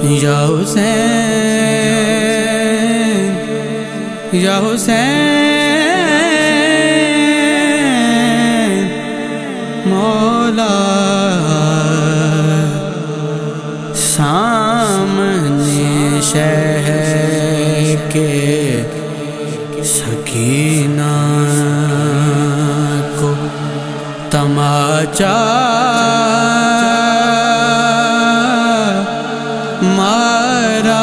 یا حسین یا حسین مولا سامنے شہر کے سکینہ کو تماچا مارا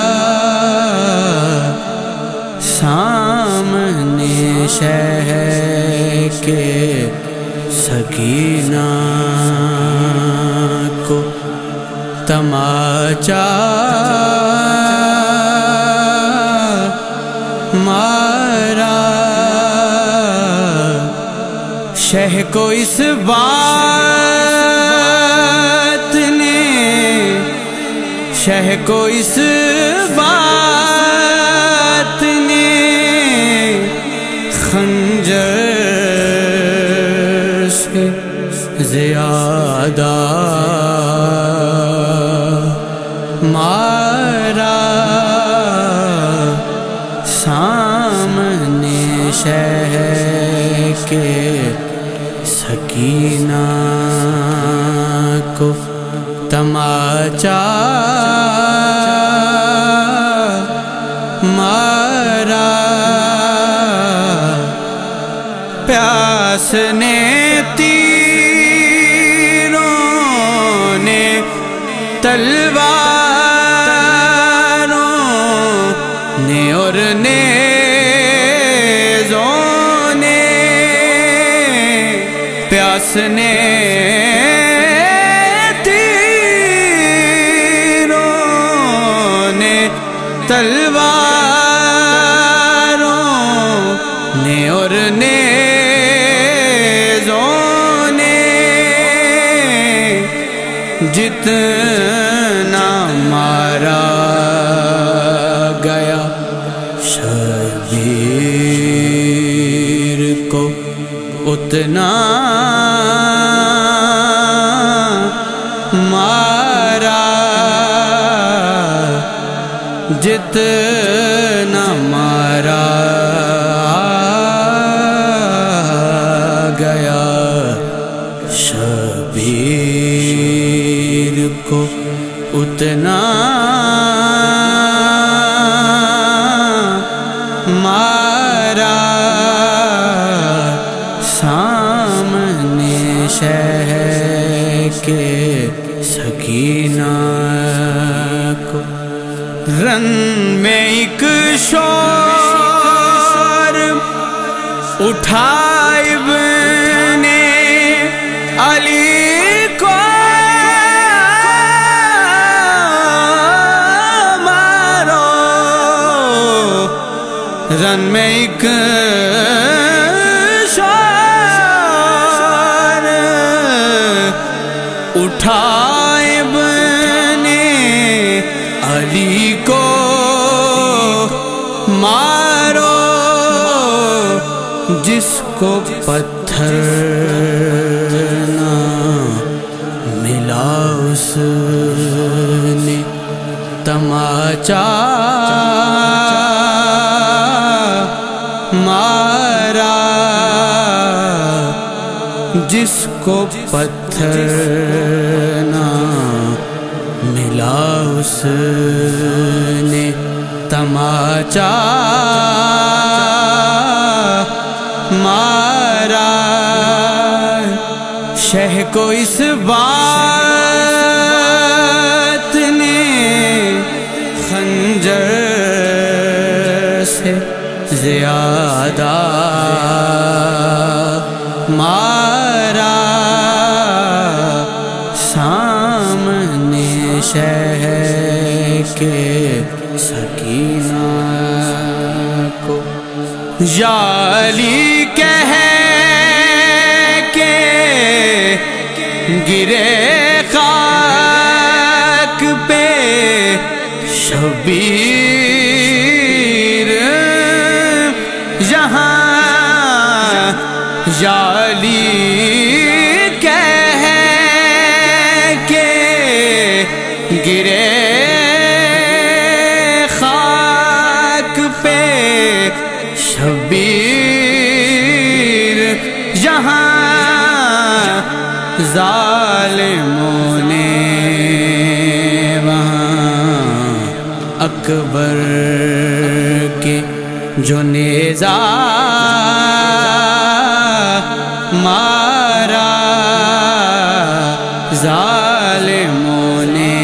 سامنے شہر کے سکینہ کو تماچا مارا شہ کو اس بات نے شہ کو اس بات نے خنجر سے زیادہ مارا سامنے شہر کے سکینہ کو تماچا مارا پیاس نے تیروں نے تلواروں نے اور نیزوں نے پیاس نے تیروں نے تلواروں نے اور نیزوں نے جتنا مارا گیا شبیر کو اتنا مارا جتنا مارا گیا شبیر کو اتنا مارا سامنے شہر کے سکینہ کو رن میں ایک شور اٹھا ابن علی کو مارو رن میں ایک شور اٹھا ابن علی کو مارو جس کو پتھر نہ ملا اس نے تماچا مارا جس کو پتھر نہ ملا اس نے تماچا مارا شہ کو اس بات نے خنجر سے زیادہ مارا سامنے شہر کے سکینہ کو یا علی کہہ کے گرے خاک پہ شبیر یہاں یا علی کہہ کے گرے اکبر کے جو نیزہ مارا ظالموں نے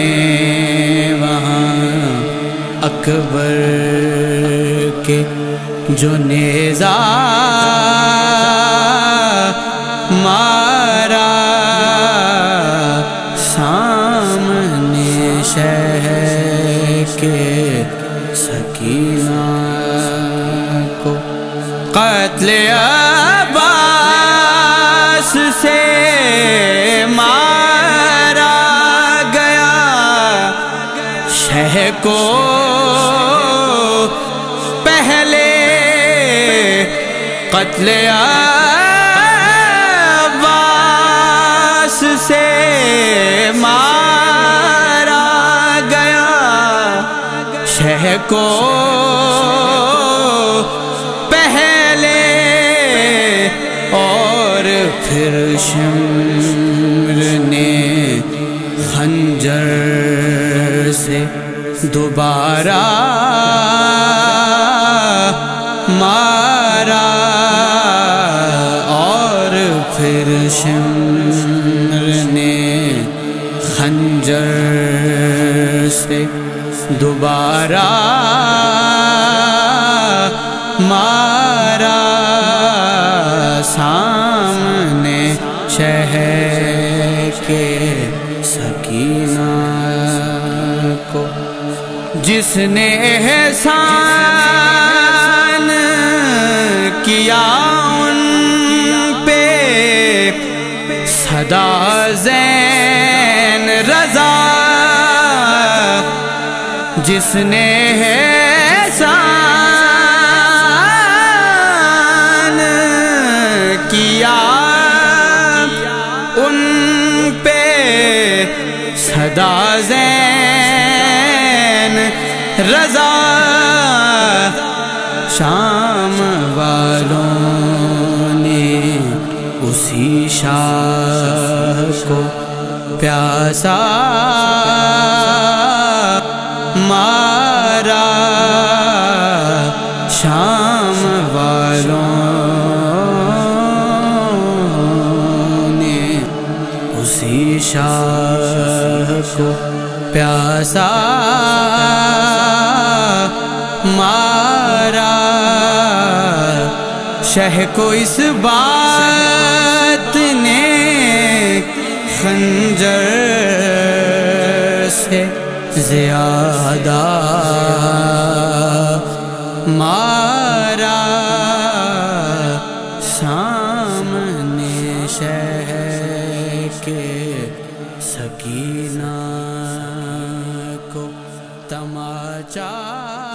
وہاں، اکبر کے جو نیزہ مارا سامنے شہر کے سکینہ کو قتل عباس سے مارا گیا، شہ کو پہلے قتل عباس سے مارا گیا، شہ کو پہلے، اور پھر شمر نے خنجر سے دوبارہ مارا، اور پھر شمر نے خنجر سے دوبارہ مارا سامنے شہر کے سکینہ کو، جس نے احسان کیا ان پہ صدا زین رضا، جس نے احسان کیا ان پہ صدا زین رضا، شام والوں نے اسی شاہ کو پیاسا مارا، شام والوں نے اسی شاہ کو پیاسا مارا، شہ کو اس بات نے خنجر سے زیادہ مارا، سامنے شہر کے سکینہ کو تماچا